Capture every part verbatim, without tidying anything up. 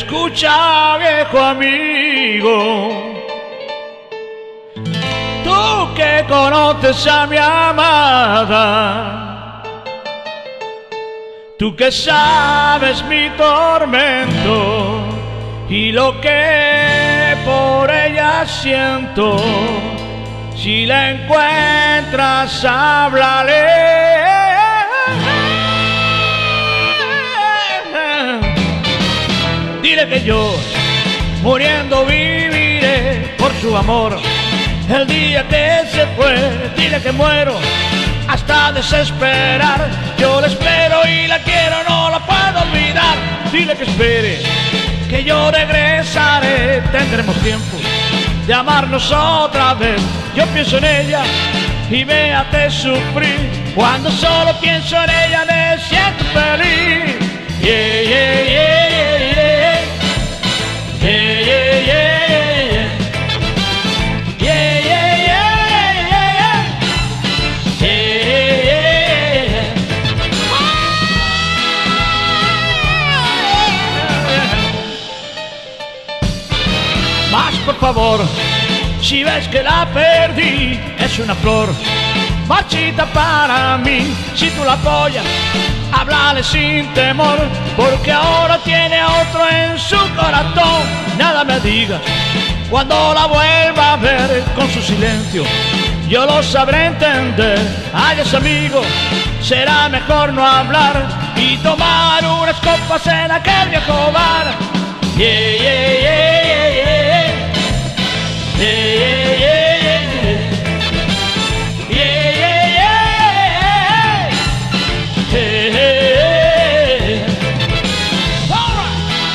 Escucha, viejo amigo, tú que conoces a mi amada, tú que sabes mi tormento y lo que por ella siento. Si la encuentras, háblale. Dile que yo, muriendo, viviré por su amor. El día que se fue, dile que muero hasta desesperar. Yo la espero y la quiero, no la puedo olvidar. Dile que espere, que yo regresaré. Tendremos tiempo de amarnos otra vez. Yo pienso en ella y véate sufrir. Cuando solo pienso en ella me siento feliz. Yeah, yeah, yeah, yeah, yeah. Yeah, yeah, yeah, yeah. Yeah, yeah, yeah, yeah. Yeah, yeah, yeah. Más por favor, si ves que la perdí, es una flor marchita para mí. Si tú la apoyas, háblale sin temor, porque ahora tiene a otro en su corazón. Nada me digas cuando la vuelva a ver con su silencio, yo lo sabré entender. Adiós amigo, será mejor no hablar y tomar unas copas en aquel viejo bar. Yeah, yeah, yeah, yeah, yeah. Yeah, yeah, yeah, yeah. Yeah, yeah, yeah, yeah. Yeah. All right.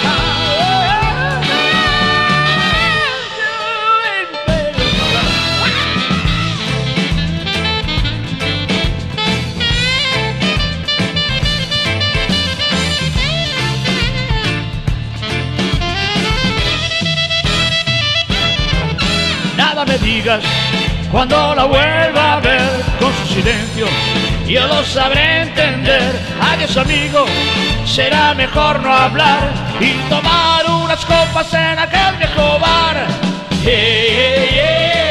Nada me digas cuando la vuelva a ver con su silencio, yo lo sabré entender. Adiós amigo, será mejor no hablar y tomar unas copas en aquel viejo bar. Yeah, yeah, yeah.